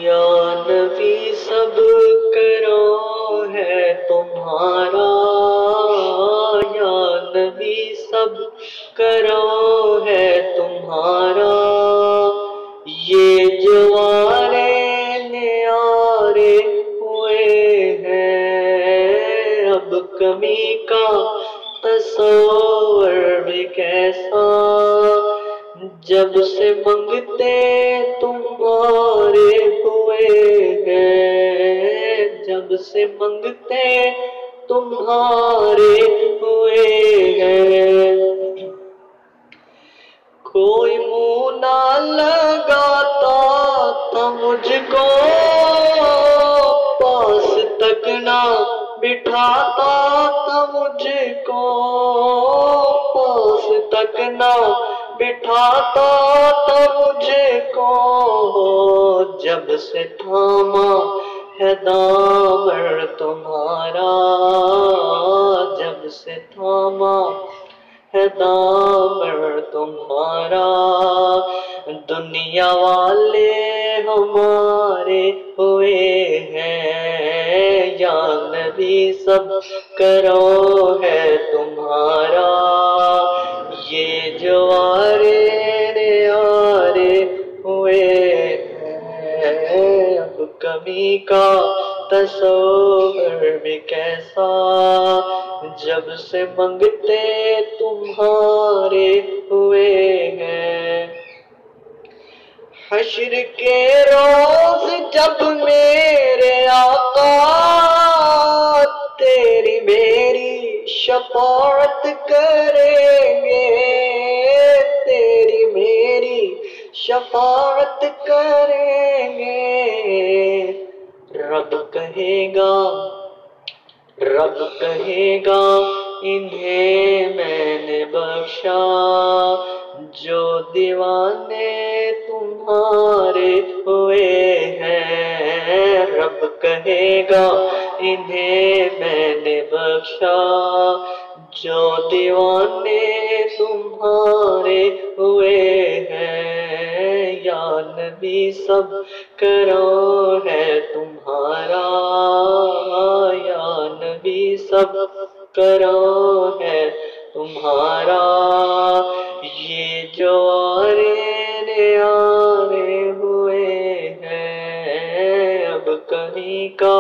یا نبی سب کرو ہے تمہارا، یا نبی سب کرو ہے تمہارا، یہ جوارے نیارے ہوئے ہیں، اب کمی کا تصور بھی کیسا، جب سے منگتے تمہارے ہوئے ہیں، جب سے منگتے تمہارے ہوئے ہیں، کوئی منہ نہ لگاتا تھا مجھ کو، پاس تک نہ بٹھاتا تھا مجھ کو، پاس تک نہ بٹھاتا تھا مجھ کو، جب سے تھاما ہے دامن تمہارا، جب سے تھاما ہے دامن تمہارا، دنیا والے ہمارے ہوئے ہیں، یا نبی سب کرو ہے تمہارا، یہ جوارے نیارے ہوئے ہیں، اب کمی کا تصور بھی کیسا، جب سے منگتے تمہارے ہوئے ہیں، حشر کے روز جب میرے آقا تیری میری شفاعت کریں گے، تیری میری شفاعت کریں گے، رب کہے گا، رب کہے گا انہیں میں نے بخشا، جو دیوانے تمہارے ہوئے ہیں، رب کہے گا انہیں میں نے بخشا، جو دیوانے تمہارے ہوئے ہیں، یا نبی سب کرو ہے تمہارا، یا نبی سب کرو ہے تمہارا، یہ جوارے نیارے ہوئے ہیں، اب کمی کا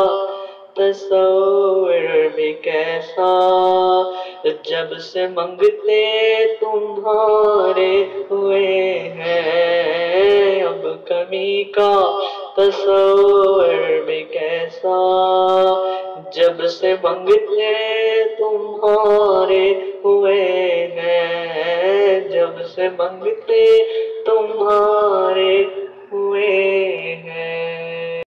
تصور بھی کیسا، جب سے منگتے تمہارے ہوئے ہیں، اب کمی کا تصور بھی کیسا، جب سے منگتے تمہارے ہوئے ہیں، جب سے منگتے